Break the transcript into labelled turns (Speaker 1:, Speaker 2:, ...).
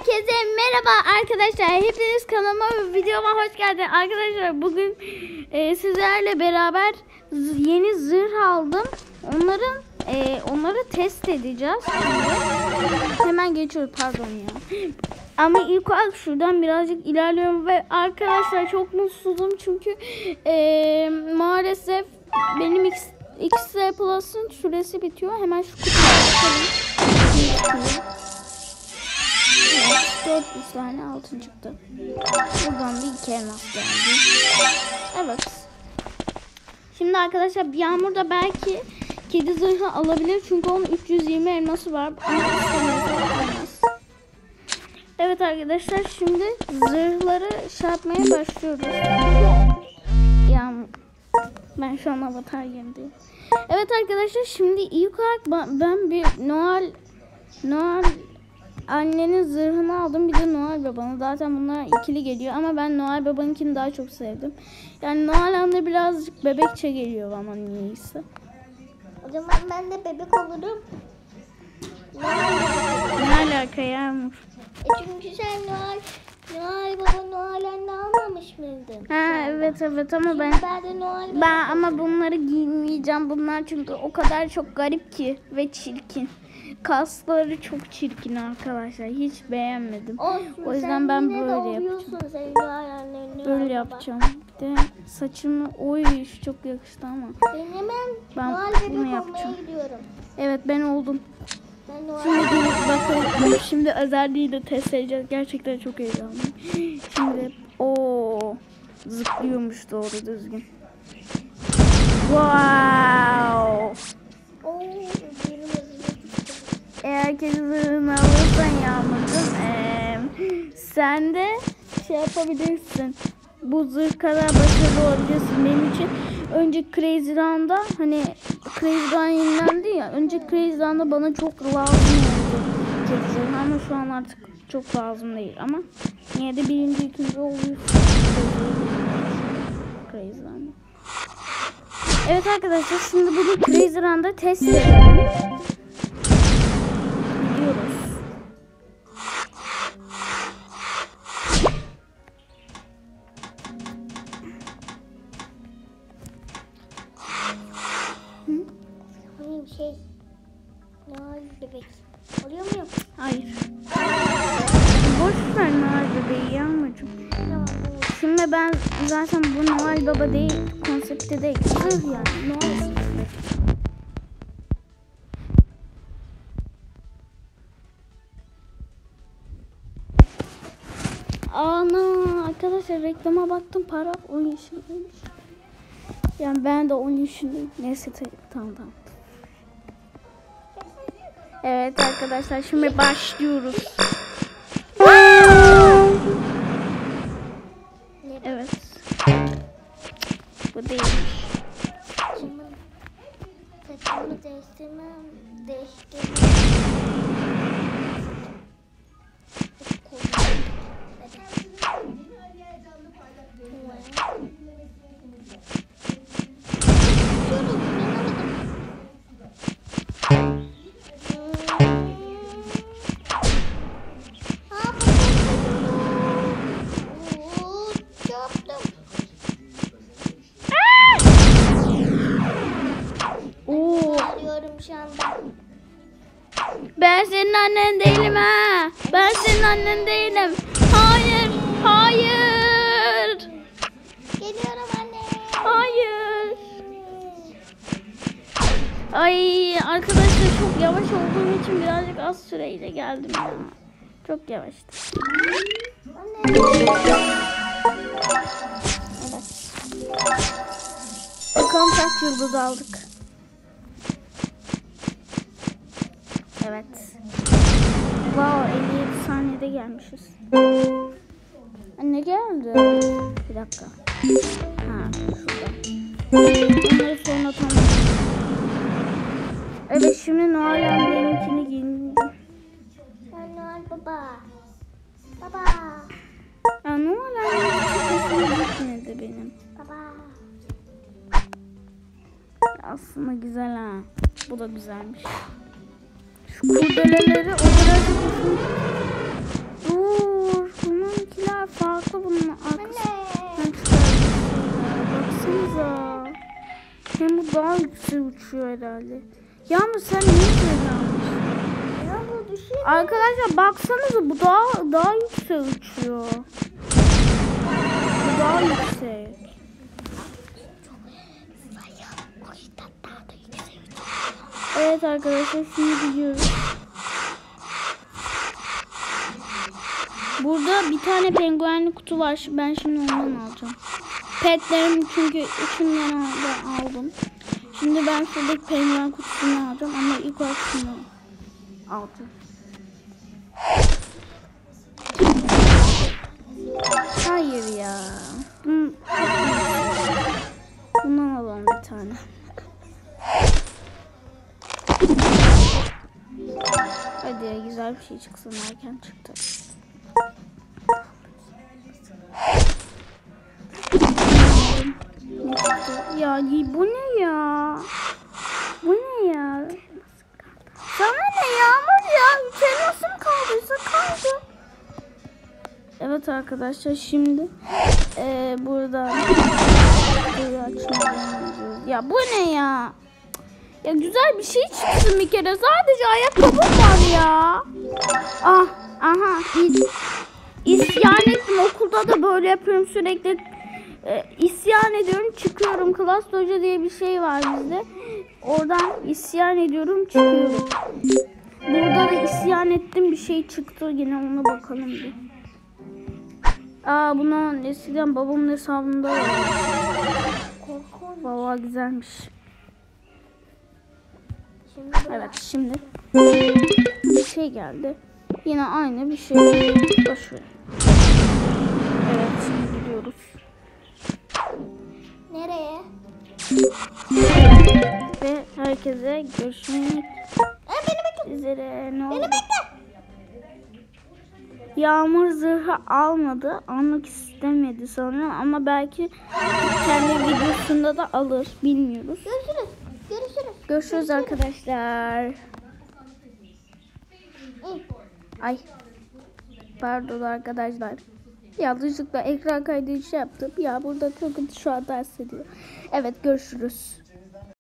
Speaker 1: Herkese merhaba arkadaşlar. Hepiniz kanalıma ve videoma hoş geldiniz. Arkadaşlar bugün sizlerle beraber yeni zırh aldım. Onları test edeceğiz. Hemen geçiyoruz, pardon ya. Ama ilk olarak şuradan birazcık ilerliyorum ve arkadaşlar çok mutsuzum çünkü maalesef benim XS Plus'ın süresi bitiyor. Hemen şu kutuya bakalım. 400 tane altın çıktı. Buradan da 2 elmas geldi. Evet. Şimdi arkadaşlar Yağmur da belki kedi zırhı alabilir. Çünkü onun 320 elması var. Evet arkadaşlar, şimdi zırhları yapmaya başlıyoruz. Yağmur. Ben şu an avatar gemideyim. Evet arkadaşlar, şimdi ilk olarak ben bir Noel annenin zırhını aldım, bir de Noel Baba'nın. Zaten bunlar ikili geliyor ama ben Noel Baba'nınkini daha çok sevdim. Yani Noel anne birazcık bebekçe geliyor bana niyeyse.
Speaker 2: O zaman ben de bebek olurum.
Speaker 1: Ne alaka Yağmur?
Speaker 2: Çünkü sen Noel Baba, Noel anne almamış mıydın?
Speaker 1: Ha evet ama
Speaker 2: Ben de Noel Baba.
Speaker 1: ben ama bunları giymeyeceğim. Bunlar çünkü o kadar çok garip ki ve çirkin. Kasları çok çirkin arkadaşlar. Hiç beğenmedim. O yüzden ben böyle yapacağım. Böyle yapacağım. Bir de saçımı şu çok yakıştı ama.
Speaker 2: Ben Noel
Speaker 1: bunu
Speaker 2: bebek
Speaker 1: yapacağım.
Speaker 2: olmaya gidiyorum.
Speaker 1: Evet, ben oldum.
Speaker 2: Ben Noel
Speaker 1: Şimdi bir bakalım. Şimdi özelliği de test edeceğiz. Gerçekten çok heyecanlıyım. Şimdi zıplıyormuş doğru düzgün. Wow. Eğer kedi zırhını alırsan Yağmur'cum, sen de yapabilirsin. Bu zırh kadar başarılı olabilirsin. Benim için önce Crazy Run'da, hani Crazy Run yenilendi ya, önce Crazy Run'da bana çok lazım oldu kedi zırhı ama şu an artık çok lazım değil ama yine de birinci, ikinci oluyorsun Crazy Run'da. Evet arkadaşlar, şimdi bunu Crazy Run'da test edelim. Gidiyoruz.
Speaker 2: Noel bebek. Oluyor muyum?
Speaker 1: Hayır. Boş ver Noel bebeği Yağmurcuğum. Şimdi ben zaten bu Noel Baba değil, konsepte değil. Zırh yani. Noel. Ana arkadaşlar, reklama baktım, para 10 yaşındaymış. Yani ben de 10 yaşındayım. Neyse tamam. Evet arkadaşlar, şimdi başlıyoruz. Evet. Bu değilmiş.
Speaker 2: Saçımı değiştirmem. Şu anda.
Speaker 1: Ben senin annen değilim ha. Ben senin annen değilim. Hayır.
Speaker 2: Geliyorum anne.
Speaker 1: Hayır. Ay arkadaşlar, çok yavaş olduğum için birazcık az süreyle geldim ya. Çok yavaştı.
Speaker 2: Anne.
Speaker 1: Evet. Bakalım kaç yıldız aldık. Evet. Wow, 57 saniyede gelmişiz. Ne geldi? Bir dakika. Ha, şurada. Onları sonra tamam. Evet, şimdi Noel anneninkini giyindim.
Speaker 2: Ben Noel Baba. Baba.
Speaker 1: Ya Noel annenin gitmedi benim.
Speaker 2: Baba.
Speaker 1: Aslında güzel ha. Bu da güzelmiş. Şu kurdeleleri o kadar çok daha yüksek uçuyor herhalde. Yağmur sen niye böyle almışsın?
Speaker 2: Yağmur düşüyor.
Speaker 1: Arkadaşlar baksanıza bu daha yüksek uçuyor. Bu daha yüksek.
Speaker 2: O yüzden daha da yüksek.
Speaker 1: Evet arkadaşlar şimdi gidiyoruz. Burada bir tane penguenli kutu var. Ben şimdi ondan alacağım. Petlerim çünkü üçünden aldım. Şimdi ben şuradaki penguen kutusunu alacağım ama ilk olarak şunu alacağım. Hayır ya. Bundan alalım bir tane. Hadi ya, güzel bir şey çıksın, erken çıktı. Ne çıktı? Ya bu ne ya? Bu ne ya? Sana ne Yağmur ya? Ülke nasıl kaldıysa kaldı. Evet arkadaşlar şimdi burada açmalıyız. Ya bu ne ya? Ya güzel bir şey çıksın bir kere. Sadece ayakkabım var ya. Ah, aha. İsyan ettim. Okulda da böyle yapıyorum sürekli. İsyan ediyorum, çıkıyorum. Klas hoca diye bir şey var bizde. Oradan isyan ediyorum, çıkıyorum. Burada da isyan ettim, bir şey çıktı. Yine ona bakalım bir. Buna eskiden babamın hesabında var. Vallahi güzelmiş. Evet şimdi bir şey geldi. Yine aynı bir şey. Boş ver. Evet şimdi gidiyoruz.
Speaker 2: Nereye?
Speaker 1: Ve herkese görüşmek üzere. Ne oldu?
Speaker 2: Beni bekle.
Speaker 1: Yağmur zırhı almadı. Almak istemedi sanırım ama belki kendi videosunda da alır. Bilmiyoruz.
Speaker 2: Görüşürüz. Görüşürüz.
Speaker 1: Görüşürüz arkadaşlar. Ay. Pardon arkadaşlar. Yanlışlıkla ekran kaydı yaptım. Ya burada çok kötü şu an ders ediyor. Evet görüşürüz.